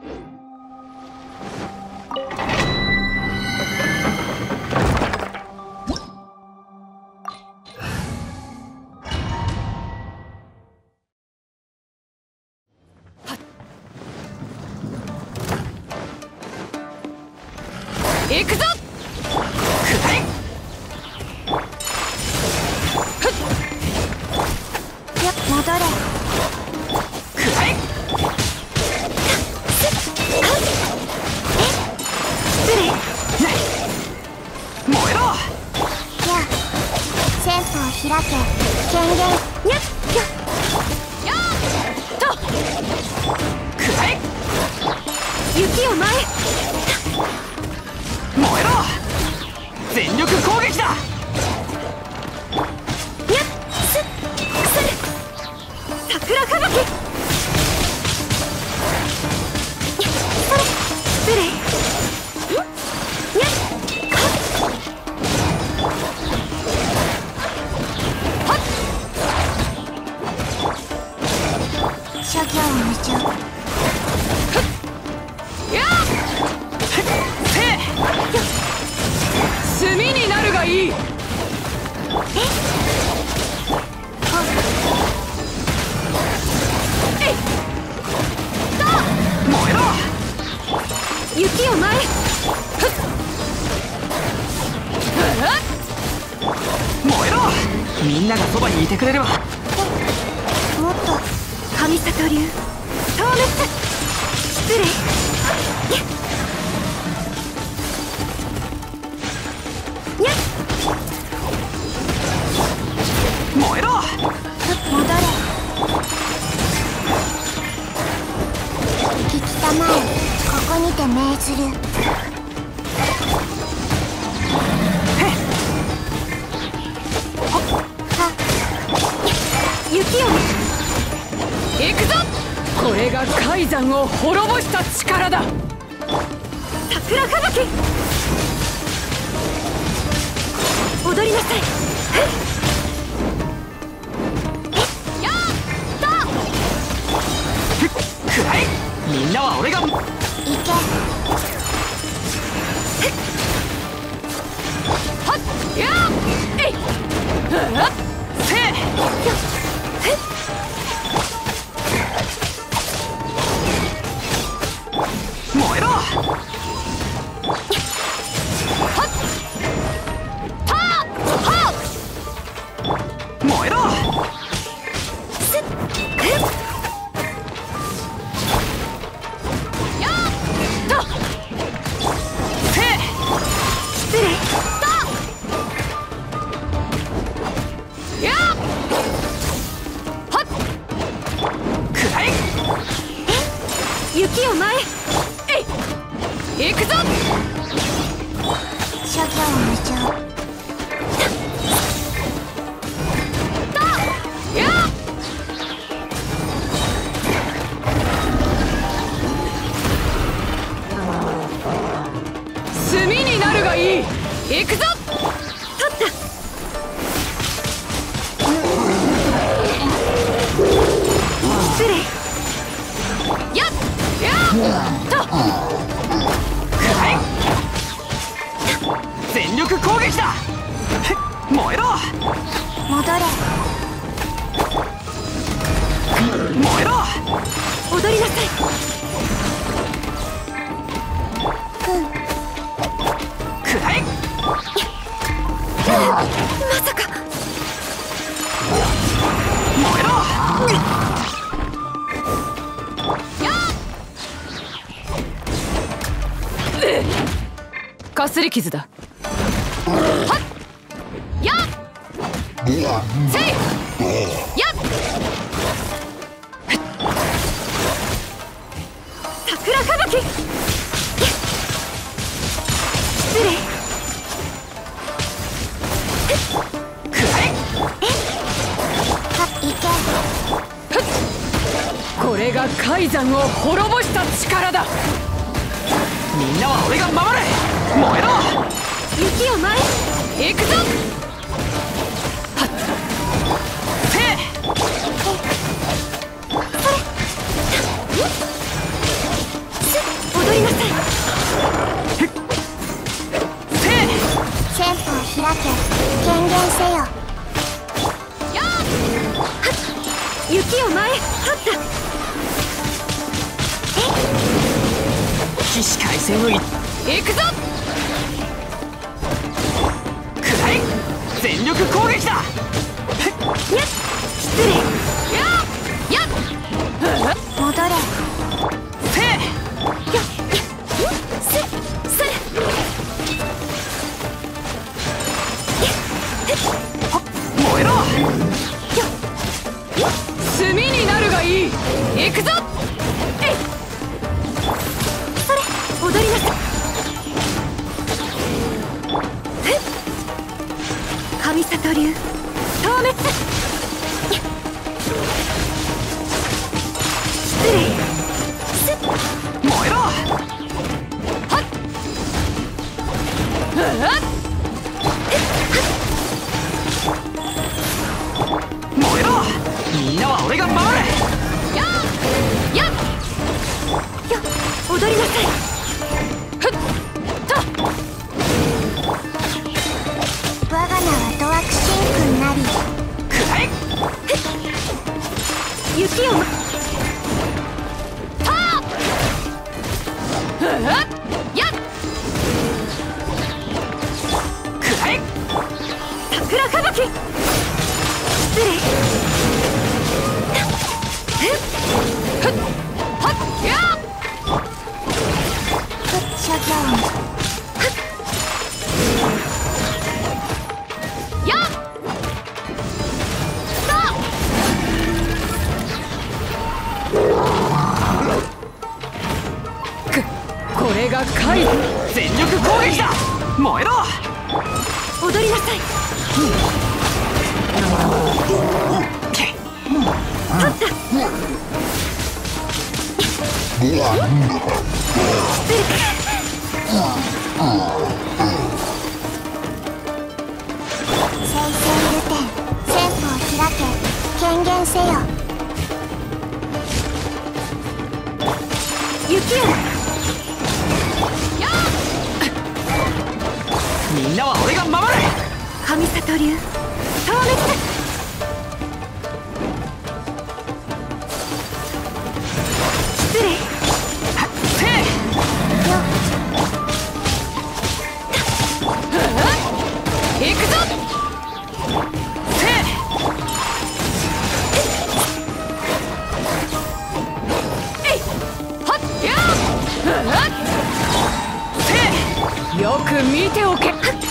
行くぞ。 戻れ。 燃えろ。 や戦法開け。権限。やっやっと雪を前。 燃えろ。全力攻撃だ。 やっすっ桜吹雪。それスプレー。やっ諸行無常。 やっ炭になるがいい。燃えろ。 雪を前。 燃えろ。みんながそばにいてくれれば。 もっと神里流透滅。スプレー。やっ燃えろ。 戻れ。聞きたまえ。ここにて命ずる。雪を行くぞ。これが海山を滅ぼした力だ。 桜吹雪。踊りなさい。 やったくらい。みんなは俺が行け。 はっやっえいせえ燃えろ。はったはっ燃えろ。 すっやっとせえスプレー。 やっはっくらい。 雪を前。 行くぞ。 諸行無常。 やっ炭になるがいい。行くぞ。 取った。スプレー。 やっやっと全力攻撃だ。燃えろ。 戻れ。 燃えろ。 踊りなさい。 くらい。 まさか。 燃えろ。かすり傷だ。はっやっせいやっ桜吹雪。スプレー。 くらい。 行け。 これが海山を滅ぼした力だ。みんなは俺が守れ。燃えろ。 雪を前。 行くぞ。はっせえそれ。すっ起死回生の行くぞ。くらえ、全力攻撃だ。 やっ失礼。 やっ戻れ。 せい燃えろ。炭になるがいい。行くぞ。 それ踊りなさい。神里流消滅。失礼。 燃えろ。はっ燃えろ。みんなは俺が守る。やっやっよ踊りなさい。 ふっと。 我が名はドワクシンクなり。 くらえ。 雪をやっくらえ。 桜吹雪。失礼。 ふっはっやっ諸行やっこれが怪異。全力攻撃だ。燃えろ。 踊りなさい。聖戦流天、戦法を開け、権限せよ。雪をみんなは俺が守る。 神里流消滅。失礼。 はっせいよ行くぞ。せいえいはっやっせいよく見ておけ。